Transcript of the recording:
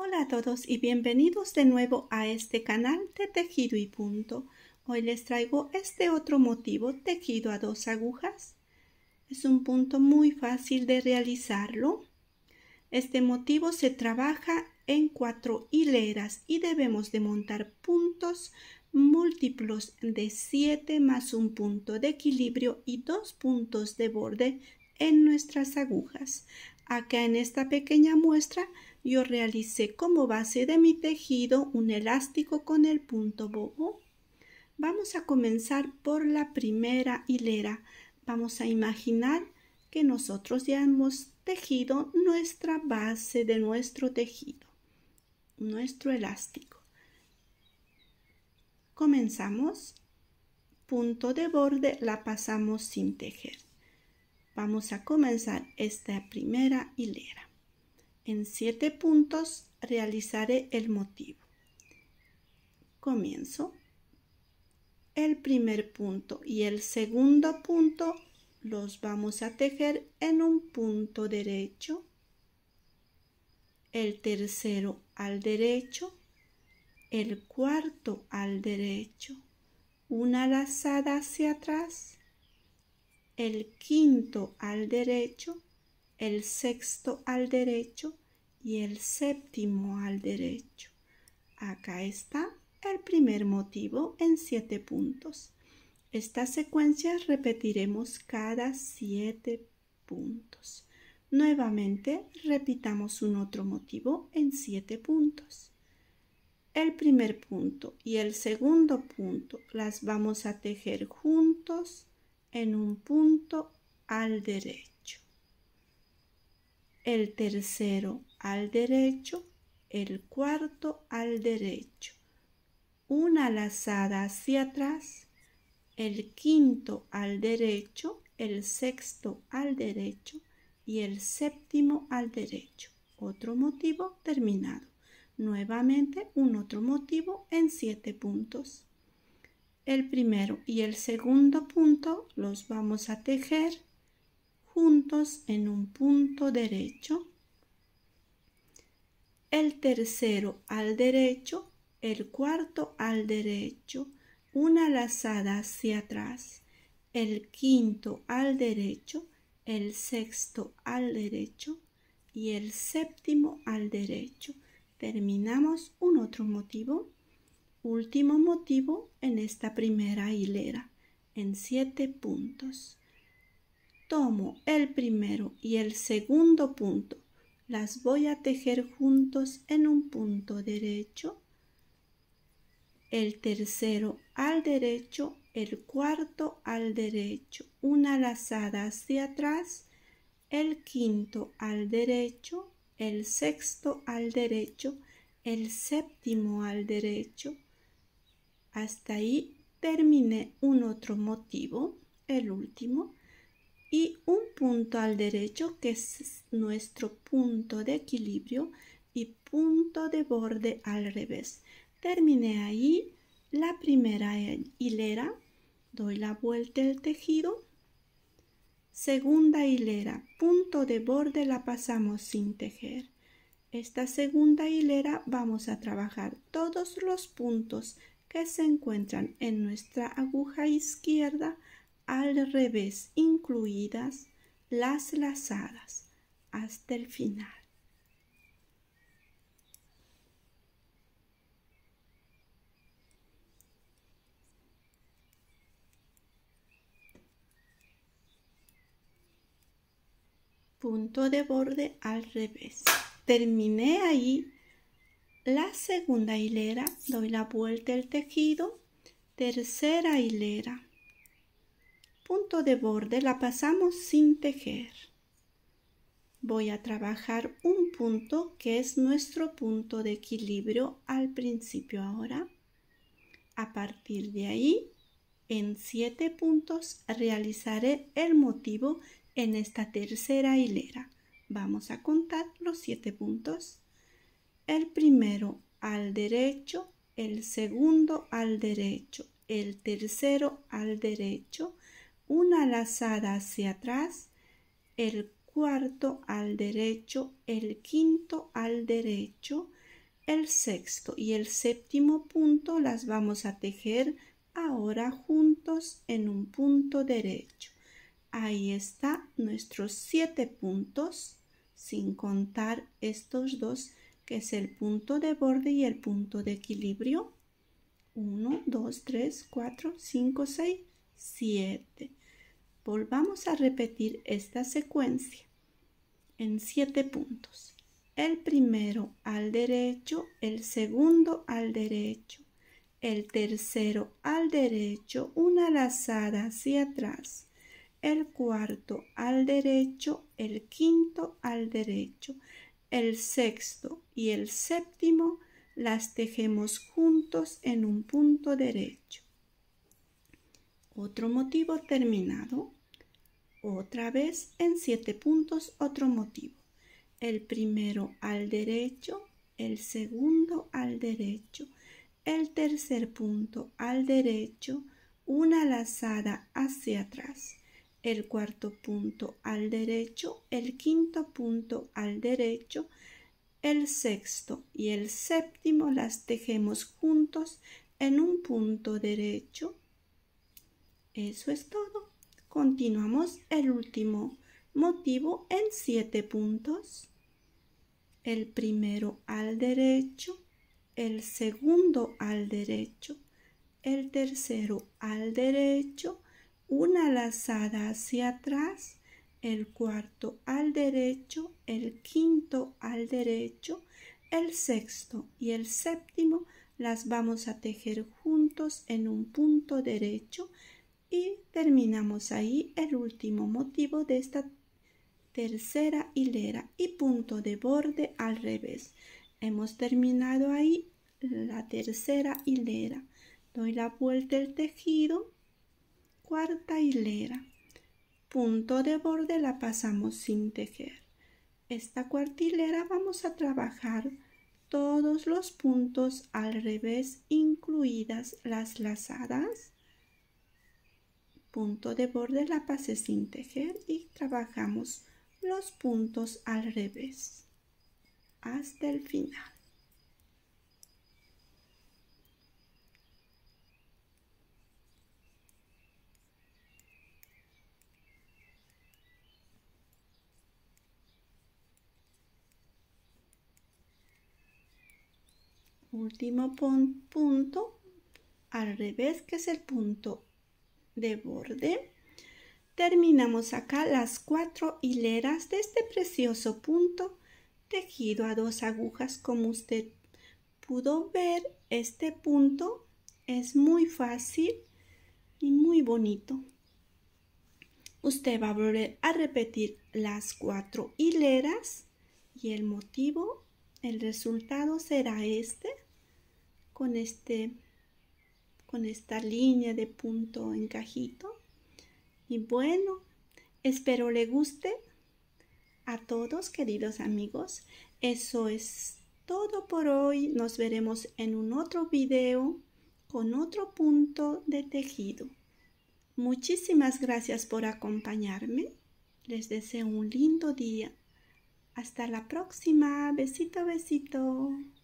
Hola a todos y bienvenidos de nuevo a este canal de Tejido y Punto. Hoy les traigo este otro motivo tejido a 2 agujas. Es un punto muy fácil de realizarlo. Este motivo se trabaja en 4 hileras y debemos de montar puntos múltiplos de 7 más un punto de equilibrio y 2 puntos de borde en nuestras agujas. Acá en esta pequeña muestra yo realicé como base de mi tejido un elástico con el punto bobo. Vamos a comenzar por la primera hilera. Vamos a imaginar que nosotros ya hemos tejido nuestra base de nuestro tejido, nuestro elástico. Comenzamos, punto de borde, la pasamos sin tejer. Vamos a comenzar esta primera hilera. En 7 puntos realizaré el motivo. Comienzo. El primer punto y el segundo punto los vamos a tejer en un punto derecho. El tercero al derecho. El cuarto al derecho. Una lazada hacia atrás. El quinto al derecho. El sexto al derecho y el séptimo al derecho. Acá está el primer motivo en 7 puntos. Esta secuencia repetiremos cada 7 puntos. Nuevamente repitamos un otro motivo en 7 puntos. El primer punto y el segundo punto las vamos a tejer juntos en un punto al derecho. El tercero al derecho, el cuarto al derecho, una lazada hacia atrás, el quinto al derecho, el sexto al derecho y el séptimo al derecho. Otro motivo terminado. Nuevamente un otro motivo en 7 puntos. El primero y el segundo punto los vamos a tejer juntos en un punto derecho. El tercero al derecho, el cuarto al derecho, una lazada hacia atrás, el quinto al derecho, el sexto al derecho y el séptimo al derecho. Terminamos un otro motivo, último motivo en esta primera hilera, en 7 puntos. Tomo el primero y el segundo punto, las voy a tejer juntos en un punto derecho, el tercero al derecho, el cuarto al derecho, una lazada hacia atrás, el quinto al derecho, el sexto al derecho, el séptimo al derecho. Hasta ahí terminé un otro motivo, el último. Y un punto al derecho que es nuestro punto de equilibrio y punto de borde al revés. Terminé ahí la primera hilera, doy la vuelta al tejido, segunda hilera, punto de borde la pasamos sin tejer. Esta segunda hilera vamos a trabajar todos los puntos que se encuentran en nuestra aguja izquierda al revés, incluidas las lazadas, hasta el final. Punto de borde al revés. Terminé ahí la segunda hilera, doy la vuelta al tejido, tercera hilera. Punto de borde la pasamos sin tejer. Voy a trabajar un punto que es nuestro punto de equilibrio al principio ahora. A partir de ahí, en 7 puntos realizaré el motivo en esta tercera hilera. Vamos a contar los 7 puntos. El primero al derecho, el segundo al derecho, el tercero al derecho, una lazada hacia atrás, el cuarto al derecho, el quinto al derecho, el sexto y el séptimo punto las vamos a tejer ahora juntos en un punto derecho. Ahí está nuestros 7 puntos, sin contar estos dos, que es el punto de borde y el punto de equilibrio. 1, 2, 3, 4, 5, 6, 7. Volvamos a repetir esta secuencia en 7 puntos. El primero al derecho, el segundo al derecho, el tercero al derecho, una lazada hacia atrás, el cuarto al derecho, el quinto al derecho, el sexto y el séptimo las tejemos juntos en un punto derecho. Otro motivo terminado. Otra vez en 7 puntos otro motivo. El primero al derecho, el segundo al derecho, el tercer punto al derecho, una lazada hacia atrás, el cuarto punto al derecho, el quinto punto al derecho, el sexto y el séptimo las tejemos juntos en un punto derecho. Eso es todo. Continuamos el último motivo en 7 puntos. El primero al derecho, el segundo al derecho, el tercero al derecho, una lazada hacia atrás, el cuarto al derecho, el quinto al derecho, el sexto y el séptimo las vamos a tejer juntos en un punto derecho y terminamos ahí el último motivo de esta tercera hilera y punto de borde al revés. Hemos terminado ahí la tercera hilera. Doy la vuelta al tejido, cuarta hilera, punto de borde la pasamos sin tejer. Esta cuarta hilera vamos a trabajar todos los puntos al revés, incluidas las lazadas. Punto de borde la pasé sin tejer y trabajamos los puntos al revés hasta el final. Último punto al revés, que es el punto de borde. Terminamos acá las 4 hileras de este precioso punto tejido a 2 agujas. Como usted pudo ver, este punto es muy fácil y muy bonito. Usted va a volver a repetir las 4 hileras y el motivo, el resultado será este, con esta línea de punto encajito. Y bueno, espero le guste a todos, queridos amigos. Eso es todo por hoy. Nos veremos en un otro video con otro punto de tejido. Muchísimas gracias por acompañarme. Les deseo un lindo día. Hasta la próxima. Besito, besito.